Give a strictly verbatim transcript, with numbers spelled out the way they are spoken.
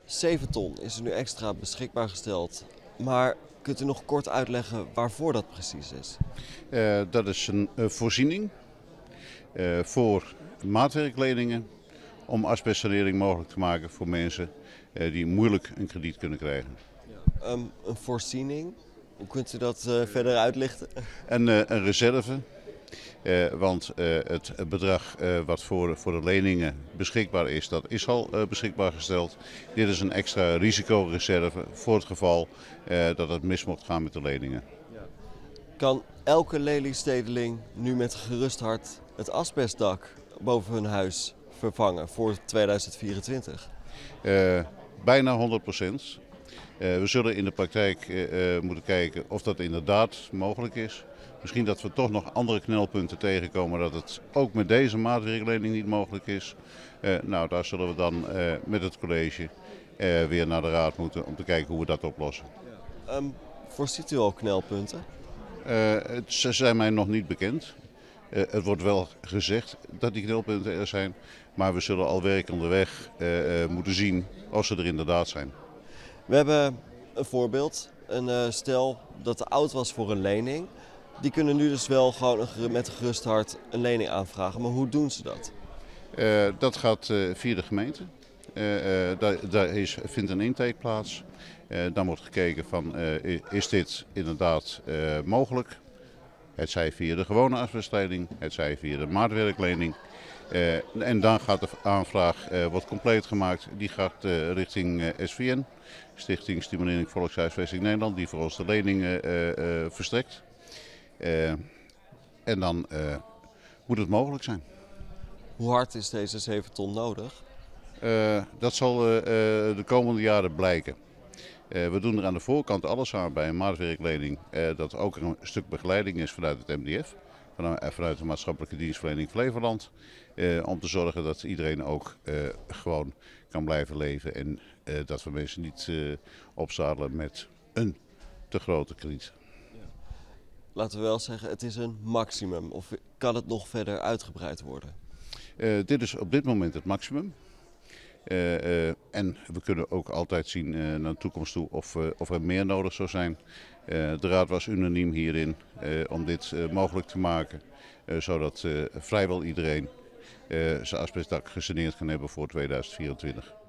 zeven ton is er nu extra beschikbaar gesteld. Maar kunt u nog kort uitleggen waarvoor dat precies is? Uh, dat is een uh, voorziening uh, voor maatwerkleningen om asbestsanering mogelijk te maken voor mensen uh, die moeilijk een krediet kunnen krijgen. Ja. Um, een voorziening, hoe kunt u dat uh, verder uitlichten? En uh, een reserve. Uh, want uh, het bedrag uh, wat voor, voor de leningen beschikbaar is, dat is al uh, beschikbaar gesteld. Dit is een extra risicoreserve voor het geval uh, dat het mis mocht gaan met de leningen. Ja. Kan elke Lelystedelijk nu met gerust hart het asbestdak boven hun huis vervangen voor tweeduizend vierentwintig? Uh, bijna honderd procent. Uh, we zullen in de praktijk uh, moeten kijken of dat inderdaad mogelijk is. Misschien dat we toch nog andere knelpunten tegenkomen dat het ook met deze maatwerklening niet mogelijk is. Uh, nou, daar zullen we dan uh, met het college uh, weer naar de raad moeten om te kijken hoe we dat oplossen. Ja. Um, voorziet u al knelpunten? Uh, het, ze zijn mij nog niet bekend. Uh, het wordt wel gezegd dat die knelpunten er zijn, maar we zullen al werk onderweg uh, uh, moeten zien of ze er inderdaad zijn. We hebben een voorbeeld, een uh, stel dat te oud was voor een lening. Die kunnen nu dus wel gewoon een, met een gerust hart een lening aanvragen. Maar hoe doen ze dat? Uh, dat gaat uh, via de gemeente. Uh, uh, daar daar is, vindt een intake plaats. Uh, dan wordt gekeken van uh, is dit inderdaad uh, mogelijk. Het zij via de gewone asbestlening, het zij via de maatwerklening. Uh, en dan gaat de aanvraag uh, wordt compleet gemaakt. Die gaat uh, richting uh, S V N, Stichting Stimulering Volkshuisvesting Nederland, die voor ons de leningen uh, uh, verstrekt. Uh, en dan uh, moet het mogelijk zijn. Hoe hard is deze zeven ton nodig? Uh, dat zal uh, uh, de komende jaren blijken. Uh, we doen er aan de voorkant alles aan bij een maatwerklening. Uh, dat ook een stuk begeleiding is vanuit het M D F. Vanuit, vanuit de maatschappelijke dienstverlening Flevoland. Uh, om te zorgen dat iedereen ook uh, gewoon kan blijven leven. En uh, dat we mensen niet uh, opzadelen met een te grote krediet. Laten we wel zeggen, het is een maximum. Of kan het nog verder uitgebreid worden? Uh, dit is op dit moment het maximum. Uh, uh, en we kunnen ook altijd zien uh, naar de toekomst toe of, uh, of er meer nodig zou zijn. Uh, de Raad was unaniem hierin uh, om dit uh, mogelijk te maken. Uh, zodat uh, vrijwel iedereen uh, zijn asbestdak gesaneerd kan hebben voor tweeduizend vierentwintig.